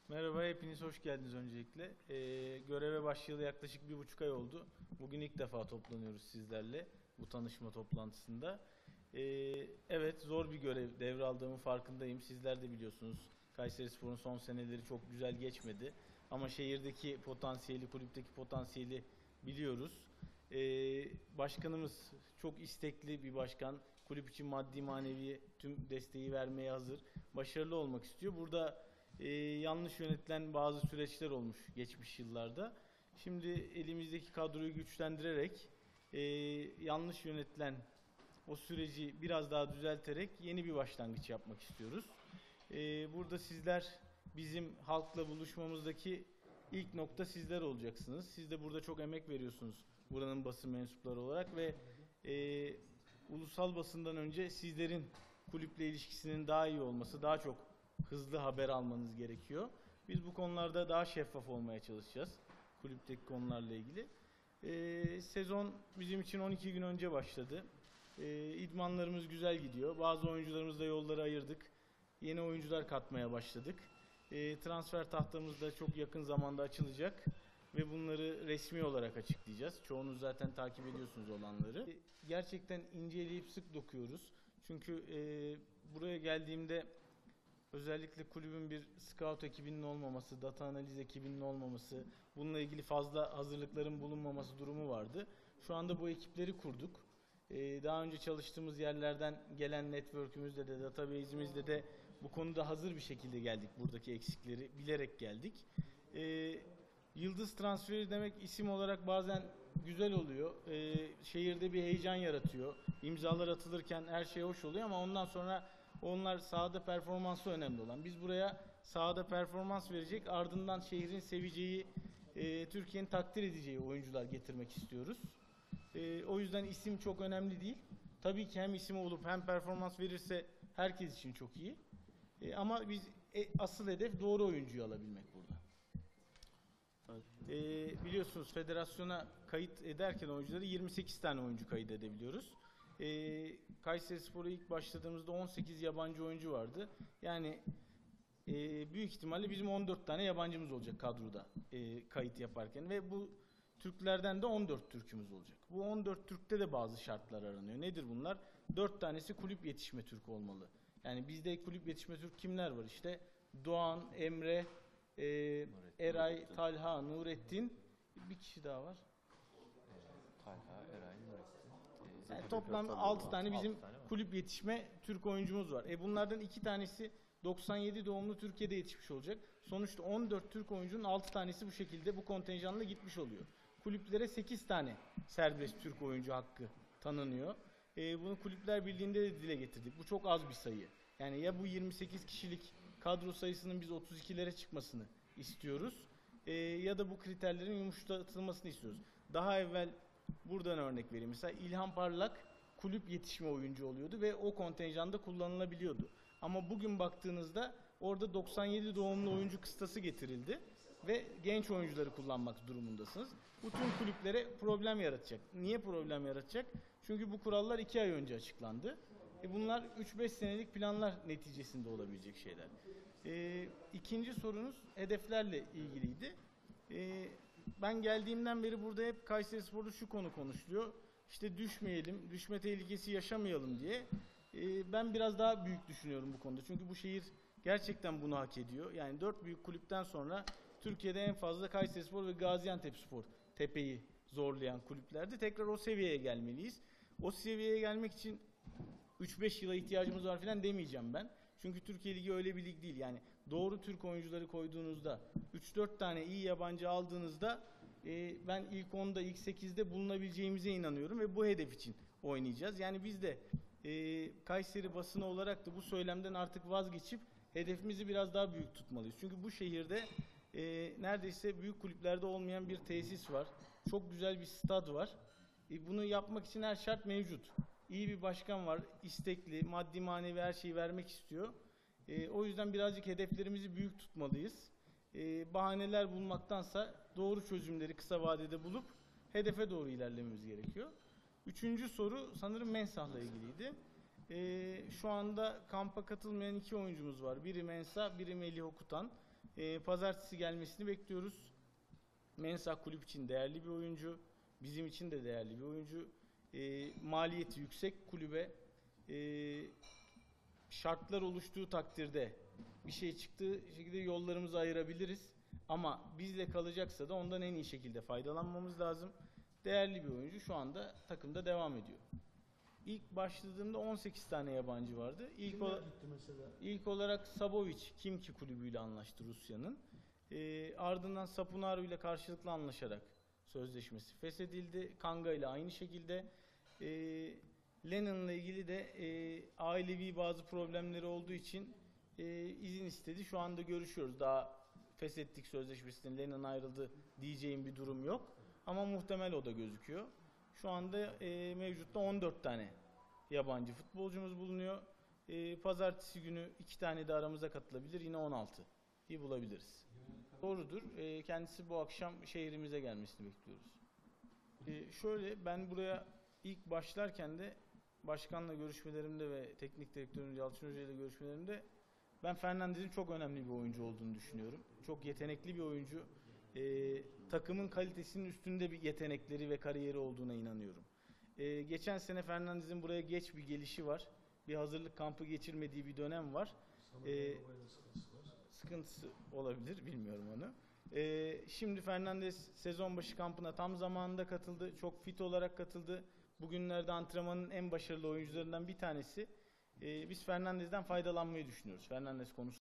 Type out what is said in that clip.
Merhaba, hepiniz hoş geldiniz öncelikle. Göreve başlayalı yaklaşık 1,5 ay oldu. Bugün ilk defa toplanıyoruz sizlerle bu tanışma toplantısında. Evet, zor bir görev devraldığımın farkındayım. Sizler de biliyorsunuz. Kayserispor'un son seneleri çok güzel geçmedi. Ama şehirdeki potansiyeli, kulüpteki potansiyeli biliyoruz. Başkanımız çok istekli bir başkan. Kulüp için maddi manevi tüm desteği vermeye hazır. Başarılı olmak istiyor. Burada yanlış yönetilen bazı süreçler olmuş geçmiş yıllarda. Şimdi elimizdeki kadroyu güçlendirerek yanlış yönetilen o süreci biraz daha düzelterek yeni bir başlangıç yapmak istiyoruz. Burada sizler bizim halkla buluşmamızdaki ilk nokta sizler olacaksınız. Siz de burada çok emek veriyorsunuz buranın basın mensupları olarak ve ulusal basından önce sizlerin kulüple ilişkisinin daha iyi olması, daha çok hızlı haber almanız gerekiyor. Biz bu konularda daha şeffaf olmaya çalışacağız. Kulüpteki konularla ilgili. Sezon bizim için 12 gün önce başladı. İdmanlarımız güzel gidiyor. Bazı oyuncularımızla yolları ayırdık. Yeni oyuncular katmaya başladık. Transfer tahtamız da çok yakın zamanda açılacak. Ve bunları resmi olarak açıklayacağız. Çoğunuz zaten takip ediyorsunuz olanları. Gerçekten inceleyip sık dokuyoruz. Çünkü buraya geldiğimde özellikle kulübün bir scout ekibinin olmaması, data analiz ekibinin olmaması, bununla ilgili fazla hazırlıkların bulunmaması durumu vardı. Şu anda bu ekipleri kurduk. Daha önce çalıştığımız yerlerden gelen network'ümüzle de, database'imizle de bu konuda hazır bir şekilde geldik. Buradaki eksikleri bilerek geldik. Yıldız transferi demek isim olarak bazen güzel oluyor. Şehirde bir heyecan yaratıyor. İmzalar atılırken her şey hoş oluyor ama ondan sonra onlar sahada performansı önemli olan. Biz buraya sahada performans verecek, ardından şehrin seveceği, Türkiye'nin takdir edeceği oyuncular getirmek istiyoruz. O yüzden isim çok önemli değil. Tabii ki hem isim olup hem performans verirse herkes için çok iyi. Ama biz asıl hedef doğru oyuncuyu alabilmek burada. Biliyorsunuz federasyona kayıt ederken oyuncuları 28 tane oyuncu kayıt edebiliyoruz. Kayserispor'a ilk başladığımızda 18 yabancı oyuncu vardı. Yani büyük ihtimalle bizim 14 tane yabancımız olacak kadroda kayıt yaparken ve bu Türklerden de 14 Türk'ümüz olacak. Bu 14 Türk'te de bazı şartlar aranıyor. Nedir bunlar? 4 tanesi kulüp yetişme Türk olmalı. Yani bizde kulüp yetişme Türk kimler var? İşte Doğan, Emre, Eray, Talha, Nurettin, bir kişi daha var. Talha, Eray, Nurettin. Yani toplam 6 tane bizim kulüp yetişme Türk oyuncumuz var. Bunlardan 2 tanesi 97 doğumlu Türkiye'de yetişmiş olacak. Sonuçta 14 Türk oyuncunun 6 tanesi bu şekilde bu kontenjanla gitmiş oluyor. Kulüplere 8 tane serbest Türk oyuncu hakkı tanınıyor. Bunu Kulüpler Birliği'nde de dile getirdik. Bu çok az bir sayı. Yani ya bu 28 kişilik kadro sayısının biz 32'lere çıkmasını istiyoruz. Ya da bu kriterlerin yumuşatılmasını istiyoruz. Daha evvel buradan örnek vereyim. Mesela İlhan Parlak kulüp yetişme oyuncu oluyordu ve o kontenjanda kullanılabiliyordu. Ama bugün baktığınızda orada 97 doğumlu oyuncu kıstası getirildi ve genç oyuncuları kullanmak durumundasınız. Bu tüm kulüplere problem yaratacak. Niye problem yaratacak? Çünkü bu kurallar 2 ay önce açıklandı. Bunlar 3-5 senelik planlar neticesinde olabilecek şeyler. İkinci sorunuz hedeflerle ilgiliydi. Ben geldiğimden beri burada hep Kayserispor'da şu konu konuşuluyor. İşte düşmeyelim, düşme tehlikesi yaşamayalım diye. Ben biraz daha büyük düşünüyorum bu konuda. Çünkü bu şehir gerçekten bunu hak ediyor. Yani 4 büyük kulüpten sonra Türkiye'de en fazla Kayserispor ve Gaziantepspor tepeyi zorlayan kulüplerdi. Tekrar o seviyeye gelmeliyiz. O seviyeye gelmek için 3-5 yıla ihtiyacımız var falan demeyeceğim ben. Çünkü Türkiye Ligi öyle bir lig değil. Yani doğru Türk oyuncuları koyduğunuzda, 3-4 tane iyi yabancı aldığınızda ben ilk 10'da, ilk 8'de bulunabileceğimize inanıyorum ve bu hedef için oynayacağız. Yani biz de Kayseri basını olarak da bu söylemden artık vazgeçip hedefimizi biraz daha büyük tutmalıyız. Çünkü bu şehirde neredeyse büyük kulüplerde olmayan bir tesis var. Çok güzel bir stad var. Bunu yapmak için her şart mevcut. İyi bir başkan var, istekli, maddi manevi her şeyi vermek istiyor. O yüzden birazcık hedeflerimizi büyük tutmalıyız. Bahaneler bulmaktansa doğru çözümleri kısa vadede bulup hedefe doğru ilerlememiz gerekiyor. Üçüncü soru sanırım Mensah'la ilgiliydi. Şu anda kampa katılmayan 2 oyuncumuz var. Biri Mensah, biri Melih Okutan. Pazartesi gelmesini bekliyoruz. Mensah kulüp için değerli bir oyuncu. Bizim için de değerli bir oyuncu. Maliyeti yüksek kulübe. Şartlar oluştuğu takdirde bir şey çıktığı şekilde yollarımızı ayırabiliriz. Ama bizle kalacaksa da ondan en iyi şekilde faydalanmamız lazım. Değerli bir oyuncu şu anda takımda devam ediyor. İlk başladığımda 18 tane yabancı vardı. Kimler gitti mesela? İlk olarak Sabovic, Kimki kulübüyle anlaştı Rusya'nın. Ardından Sapunaru ile karşılıklı anlaşarak sözleşmesi feshedildi. Kanga ile aynı şekilde. Lennon'la ilgili de ailevi bazı problemleri olduğu için izin istedi. Şu anda görüşüyoruz. Daha feshettik sözleşmesini. Lennon ayrıldı diyeceğim bir durum yok. Ama muhtemel o da gözüküyor. Şu anda mevcutta 14 tane yabancı futbolcumuz bulunuyor. Pazartesi günü 2 tane de aramıza katılabilir. Yine 16'yı bulabiliriz. Doğrudur. Kendisi bu akşam şehrimize gelmesini bekliyoruz. Şöyle, ben buraya ilk başlarken de başkanla görüşmelerimde ve teknik direktörümüz Yalçın Hoca ile görüşmelerimde ben Fernandez'in çok önemli bir oyuncu olduğunu düşünüyorum. Çok yetenekli bir oyuncu. Takımın kalitesinin üstünde bir yetenekleri ve kariyeri olduğuna inanıyorum. Geçen sene Fernandez'in buraya geç bir gelişi var. Bir hazırlık kampı geçirmediği bir dönem var. Sıkıntısı olabilir, bilmiyorum onu. Şimdi Fernandez sezon başı kampına tam zamanında katıldı. Çok fit olarak katıldı. Bugünlerde antrenmanın en başarılı oyuncularından bir tanesi. Biz Fernandez'den faydalanmayı düşünüyoruz. Fernandez konusunda